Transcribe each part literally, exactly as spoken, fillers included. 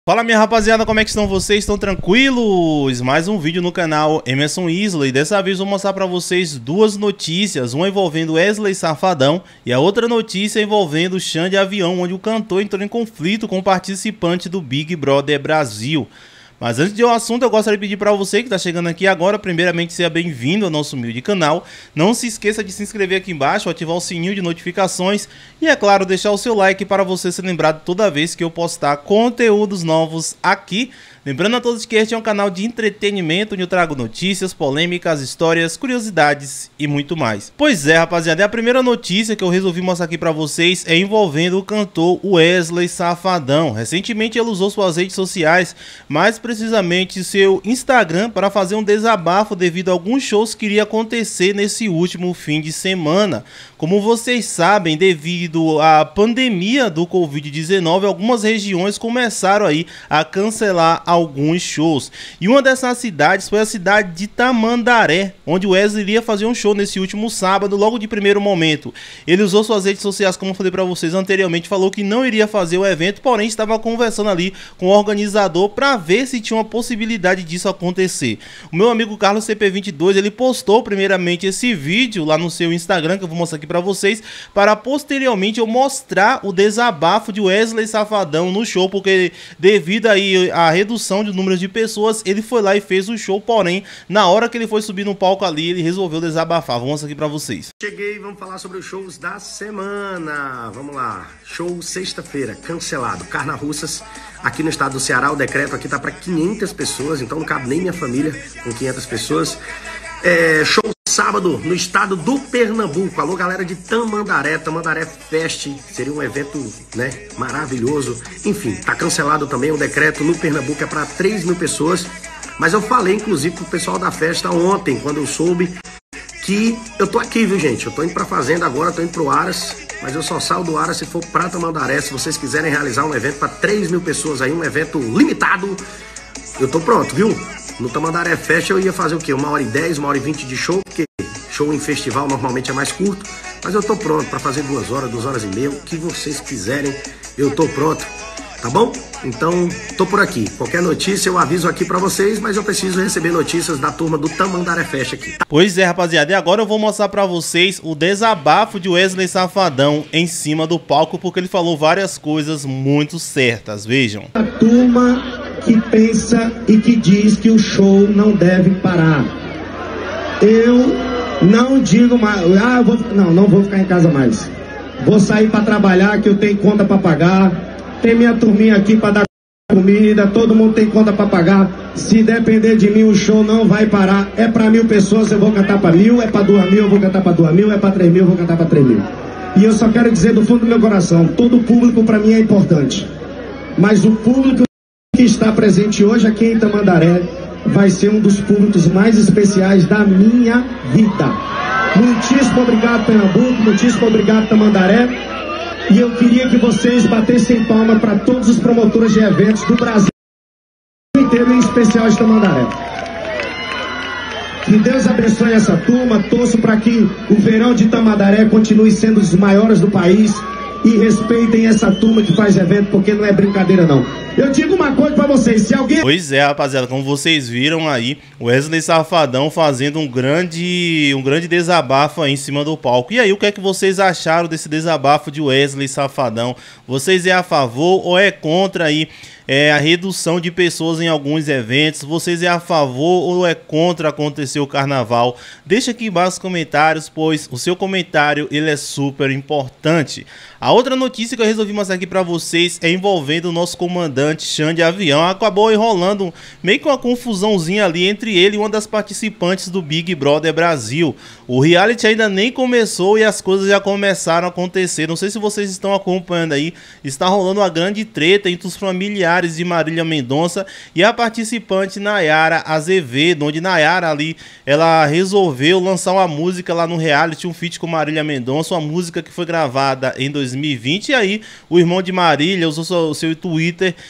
Fala minha rapaziada, como é que estão vocês? Estão tranquilos? Mais um vídeo no canal Emerson Isla e dessa vez vou mostrar pra vocês duas notícias, uma envolvendo Wesley Safadão e a outra notícia envolvendo Xande Avião, onde o cantor entrou em conflito com o participante do Big Brother Brasil. Mas antes de ir ao assunto, eu gostaria de pedir para você que está chegando aqui agora, primeiramente, seja bem-vindo ao nosso humilde canal. Não se esqueça de se inscrever aqui embaixo, ativar o sininho de notificações e, é claro, deixar o seu like para você ser lembrado toda vez que eu postar conteúdos novos aqui. Lembrando a todos que este é um canal de entretenimento, onde eu trago notícias, polêmicas, histórias, curiosidades e muito mais. Pois é, rapaziada, a primeira notícia que eu resolvi mostrar aqui para vocês é envolvendo o cantor Wesley Safadão. Recentemente ele usou suas redes sociais, mais precisamente seu Instagram, para fazer um desabafo devido a alguns shows que iria acontecer nesse último fim de semana. Como vocês sabem, devido à pandemia do Covid dezenove, algumas regiões começaram aí a cancelar alguns shows. E uma dessas cidades foi a cidade de Tamandaré, onde o Wesley iria fazer um show nesse último sábado, logo de primeiro momento. Ele usou suas redes sociais, como eu falei para vocês anteriormente, falou que não iria fazer o evento, porém estava conversando ali com o organizador para ver se tinha uma possibilidade disso acontecer. O meu amigo Carlos C P vinte e dois, ele postou primeiramente esse vídeo lá no seu Instagram, que eu vou mostrar aqui para vocês, para posteriormente eu mostrar o desabafo de Wesley Safadão no show, porque devido aí à redução de números de pessoas, ele foi lá e fez o show, porém, na hora que ele foi subir no palco ali, ele resolveu desabafar. Vou mostrar aqui pra vocês. Cheguei, vamos falar sobre os shows da semana. Vamos lá. Show sexta-feira, cancelado. Carnarussas, aqui no estado do Ceará, o decreto aqui tá para quinhentas pessoas, então não cabe nem minha família com quinhentas pessoas. É, show sábado no estado do Pernambuco. Alô, galera de Tamandaré, Tamandaré Fest, seria um evento, né, maravilhoso. Enfim, tá cancelado também o decreto no Pernambuco, é para três mil pessoas. Mas eu falei, inclusive, pro pessoal da festa ontem, quando eu soube que eu tô aqui, viu, gente? Eu tô indo pra fazenda agora, tô indo pro Aras, mas eu só saio do Aras se for pra Tamandaré. Se vocês quiserem realizar um evento para três mil pessoas aí, um evento limitado, eu tô pronto, viu? No Tamandaré Fest eu ia fazer o quê? Uma hora e dez, uma hora e vinte de show, porque show em festival normalmente é mais curto. Mas eu tô pronto para fazer duas horas, duas horas e meia, o que vocês quiserem, eu tô pronto, tá bom? Então, tô por aqui. Qualquer notícia eu aviso aqui para vocês, mas eu preciso receber notícias da turma do Tamandaré Fest aqui. Tá? Pois é, rapaziada, e agora eu vou mostrar para vocês o desabafo de Wesley Safadão em cima do palco, porque ele falou várias coisas muito certas, vejam. A turma que pensa e que diz que o show não deve parar. Eu não digo mais, ah, eu vou, não, não vou ficar em casa mais. Vou sair para trabalhar, que eu tenho conta para pagar. Tem minha turminha aqui para dar comida, todo mundo tem conta para pagar. Se depender de mim, o show não vai parar. É para mil pessoas, eu vou cantar para mil. É para duas mil, eu vou cantar para duas mil. É para três mil, eu vou cantar para três mil. E eu só quero dizer do fundo do meu coração, todo público para mim é importante. Mas o público que está presente hoje aqui em Tamandaré vai ser um dos públicos mais especiais da minha vida. Muitíssimo obrigado, Pernambuco, muitíssimo obrigado, Tamandaré. E eu queria que vocês batessem palma para todos os promotores de eventos do Brasil inteiro, em especial de Tamandaré. Que Deus abençoe essa turma, torço para que o verão de Tamandaré continue sendo um dos maiores do país. E respeitem essa turma que faz evento, porque não é brincadeira não. Eu digo uma coisa pra vocês, se alguém... Pois é, rapaziada, como vocês viram aí, o Wesley Safadão fazendo um grande, um grande desabafo aí em cima do palco. E aí, o que é que vocês acharam desse desabafo de Wesley Safadão? Vocês é a favor ou é contra aí é, a redução de pessoas em alguns eventos? Vocês é a favor ou é contra acontecer o carnaval? Deixa aqui embaixo nos comentários, pois o seu comentário ele é super importante. A outra notícia que eu resolvi mostrar aqui pra vocês é envolvendo o nosso comandante Xande Avião. Acabou enrolando meio que uma confusãozinha ali entre ele e uma das participantes do Big Brother Brasil. O reality ainda nem começou e as coisas já começaram a acontecer. Não sei se vocês estão acompanhando aí, está rolando uma grande treta entre os familiares de Marília Mendonça e a participante Nayara Azevedo, onde Nayara ali, ela resolveu lançar uma música lá no reality, um feat com Marília Mendonça, uma música que foi gravada em dois mil e vinte, e aí o irmão de Marília usou o seu Twitter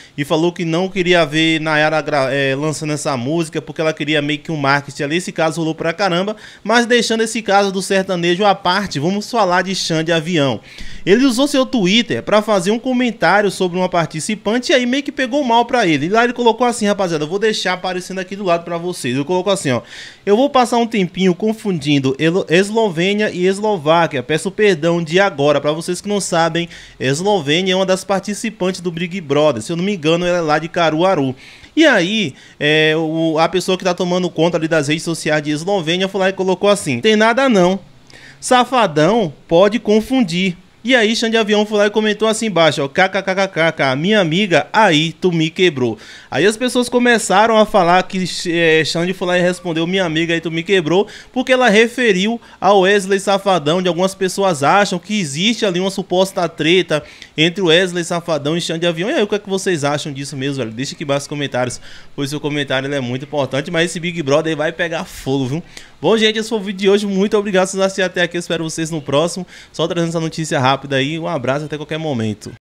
e falou que não queria ver Nayara é, lançando essa música, porque ela queria meio que um marketing ali. Esse caso rolou pra caramba, mas deixando esse caso do sertanejo à parte, vamos falar de Xande Avião. Ele usou seu Twitter pra fazer um comentário sobre uma participante e aí meio que pegou mal pra ele. E lá ele colocou assim, rapaziada, eu vou deixar aparecendo aqui do lado pra vocês. Ele colocou assim, ó: eu vou passar um tempinho confundindo Eslovênia e Eslováquia. Peço perdão de agora. Pra vocês que não sabem, Eslovênia é uma das participantes do Big Brother. Se eu não me engano, ela é lá de Caruaru. E aí, é, o, a pessoa que tá tomando conta ali das redes sociais de Eslovênia foi lá e colocou assim: tem nada não. Safadão pode confundir. E aí Xande Avião foi lá e comentou assim embaixo, ó, kkkk, minha amiga, aí tu me quebrou. Aí as pessoas começaram a falar que é, Xande foi lá e respondeu, minha amiga, aí tu me quebrou, porque ela referiu ao Wesley Safadão, onde algumas pessoas acham que existe ali uma suposta treta entre o Wesley Safadão e Xande Avião. E aí, o que é que vocês acham disso mesmo, velho? Deixa aqui embaixo nos comentários, pois seu comentário ele é muito importante, mas esse Big Brother vai pegar fogo, viu? Bom, gente, esse foi o vídeo de hoje. Muito obrigado por assistir até aqui. Eu espero vocês no próximo. Só trazendo essa notícia rápida aí. Um abraço até qualquer momento.